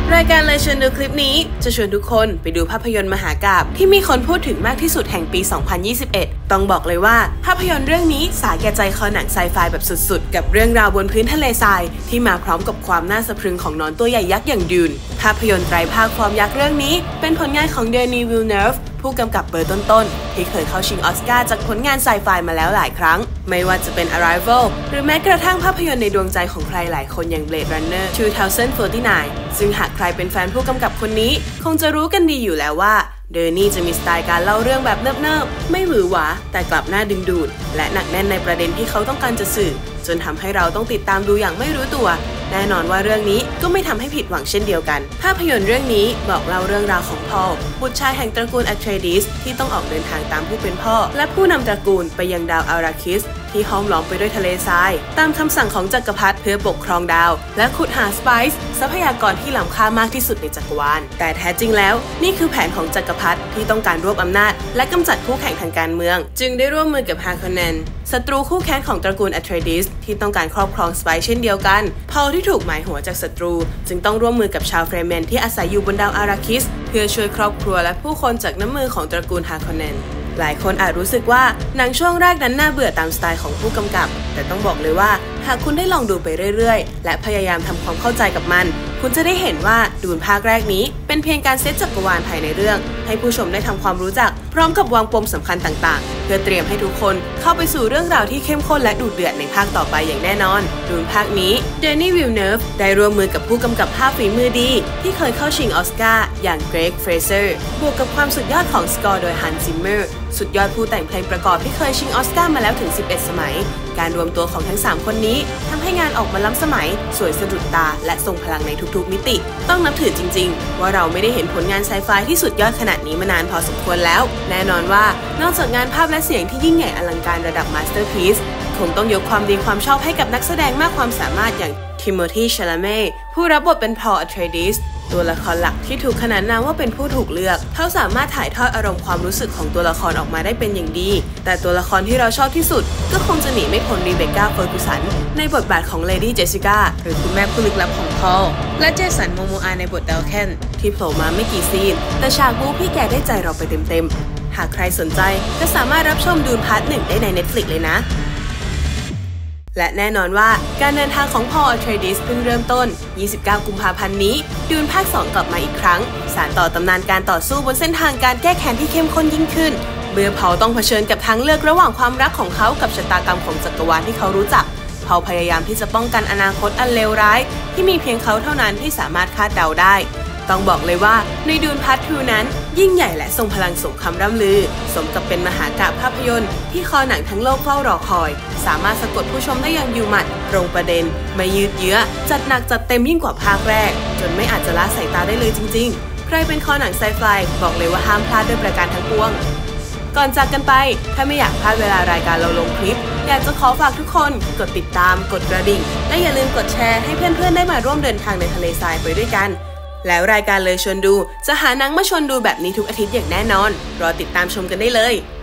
รายการเลยชวนดูคลิปนี้จะชวนทุกคนไปดูภาพยนตร์มหากาพย์ที่มีคนพูดถึงมากที่สุดแห่งปี 2021 ต้องบอกเลยว่าภาพยนตร์เรื่องนี้สาแก่ใจคอหนังไซไฟแบบสุดๆกับเรื่องราวบนพื้นทะเลทรายที่มาพร้อมกับความน่าสะพรึงของนอนตัวใหญ่ยักษ์อย่างดูนภาพยนตร์ไตรภาคฟอร์มยักษ์เรื่องนี้เป็นผลงานของเดนีวิลเนฟผู้กำกับเบอร์ต้นๆที่เคยเข้าชิงออสการ์จากผลงานไซไฟมาแล้วหลายครั้งไม่ว่าจะเป็น Arrival หรือแม้กระทั่งภาพยนตร์ในดวงใจของใครหลายคนอย่าง Blade Runner 2049 ซึ่งหากใครเป็นแฟนผู้กำกับคนนี้คงจะรู้กันดีอยู่แล้วว่าเดนี่จะมีสไตล์การเล่าเรื่องแบบเนิบๆไม่หวือหวาแต่กลับน่าดึงดูดและหนักแน่นในประเด็นที่เขาต้องการจะสื่อจนทำให้เราต้องติดตามดูอย่างไม่รู้ตัวแน่นอนว่าเรื่องนี้ก็ไม่ทำให้ผิดหวังเช่นเดียวกันภาพยนตร์เรื่องนี้บอกเล่าเรื่องราวของพอลบุตรชายแห่งตระกูลอัตเรดิสที่ต้องออกเดินทางตามผู้เป็นพ่อและผู้นำตระกูลไปยังดาวอาราคิสที่ห้อมล้อมไปด้วยทะเลทรายตามคำสั่งของจักรพรรดิเพื่อปกครองดาวและขุดหาสไปซ์ทรัพยากรที่ล้ำค่ามากที่สุดในจักรวาลแต่แท้จริงแล้วนี่คือแผนของจักรพรรดิที่ต้องการรวบอำนาจและกำจัดคู่แข่งทางการเมืองจึงได้ร่วมมือกับฮาคอนเนนศัตรูคู่แค้นของตระกูลอัตเรดิสที่ต้องการครอบครองสไปซ์เช่นเดียวกันพอลที่ถูกหมายหัวจากศัตรูจึงต้องร่วมมือกับชาวเฟรเมนที่อาศัยอยู่บนดาวอาราคิสเพื่อช่วยครอบครัวและผู้คนจากน้ำมือของตระกูลฮาคอนเนนหลายคนอาจรู้สึกว่าหนังช่วงแรกนั้นน่าเบื่อตามสไตล์ของผู้กำกับแต่ต้องบอกเลยว่าหากคุณได้ลองดูไปเรื่อยๆและพยายามทำความเข้าใจกับมันคุณจะได้เห็นว่าดูนภาคแรกนี้เป็นเพียงการเซตจักรวาลภายในเรื่องให้ผู้ชมได้ทำความรู้จักพร้อมกับวางปมสำคัญต่างๆเพื่อเตรียมให้ทุกคนเข้าไปสู่เรื่องราวที่เข้มข้นและดุเดือดในภาคต่อไปอย่างแน่นอนดูนภาคนี้เดนี่วิลเนฟได้ร่วมมือกับผู้กำกับภาพฝีมือดีที่เคยเข้าชิงออสการ์อย่างเกรกเฟรเซอร์บวกกับความสุดยอดของสกอร์โดยฮันซิมเมอร์สุดยอดผู้แต่งเพลงประกอบที่เคยชิงออสการ์มาแล้วถึง11 สมัยการรวมตัวของทั้ง3คนนี้ทำให้งานออกมาล้ำสมัยสวยสะดุดตาและทรงพลังในทุกๆมิติต้องนับถือจริงๆว่าเราไม่ได้เห็นผลงานไซไฟที่สุดยอดขนาดนี้มานานพอสมควรแล้วแน่นอนว่านอกจากงานภาพและเสียงที่ยิ่งใหญ่อลังการระดับมาสเตอร์พีซคงต้องยกความดีความชอบให้กับนักแสดงมากความสามารถอย่างทิโมธี ชาลาเม่ผู้รับบทเป็นพอล อัตเรดิสตัวละครหลักที่ถูกขนานนามว่าเป็นผู้ถูกเลือกเขาสามารถถ่ายทอดอารมณ์ความรู้สึกของตัวละครออกมาได้เป็นอย่างดีแต่ตัวละครที่เราชอบที่สุดก็คงจะหนีไม่พ้นรีเบคก้า เฟอร์กูสันในบทบาทของเลดี้เจสสิก้าหรือคุณแม่ผู้ลึกลับของพอลและเจสัน โมโมอาในบทดัลแคนที่โผล่มาไม่กี่ซีนแต่ฉากบู๊พี่แกได้ใจเราไปเต็มๆหากใครสนใจก็สามารถรับชมดูนพาร์ท 1ได้ใน Netflix เลยนะและแน่นอนว่าการเดินทางของพอล อัตเรดิสเพิ่งเริ่มต้น 29 กุมภาพันธ์นี้ดูนภาค 2 กลับมาอีกครั้งสานต่อตำนานการต่อสู้บนเส้นทางการแก้แค้นที่เข้มข้นยิ่งขึ้นเมื่อพอลต้องเผชิญกับทางเลือกระหว่างความรักของเขากับชะตากรรมของจักรวาลที่เขารู้จักพอลพยายามที่จะป้องกันอนาคตอันเลวร้ายที่มีเพียงเขาเท่านั้นที่สามารถคาดเดาได้ต้องบอกเลยว่าในดูนพาร์ท 2 นั้นยิ่งใหญ่และทรงพลังสมคำร่ำลือสมกับเป็นมหากาพย์ภาพยนตร์ที่คอหนังทั้งโลกเฝ้ารอคอยสามารถสะกดผู้ชมได้อย่างอยู่หมัดตรงประเด็นไม่ยืดเยื้อจัดหนักจัดเต็มยิ่งกว่าภาคแรกจนไม่อาจจะละสายตาได้เลยจริงๆใครเป็นคอหนังไซไฟบอกเลยว่าห้ามพลาดด้วยประการทั้งปวงก่อนจากกันไปถ้าไม่อยากพลาดเวลารายการเราลงคลิปอยากจะขอฝากทุกคนกดติดตามกดกระดิ่งและอย่าลืมกดแชร์ให้เพื่อนๆได้มาร่วมเดินทางในทะเลทรายไปด้วยกันแล้วรายการเลยชวนดูจะหาหนังมาชวนดูแบบนี้ทุกอาทิตย์อย่างแน่นอนรอติดตามชมกันได้เลย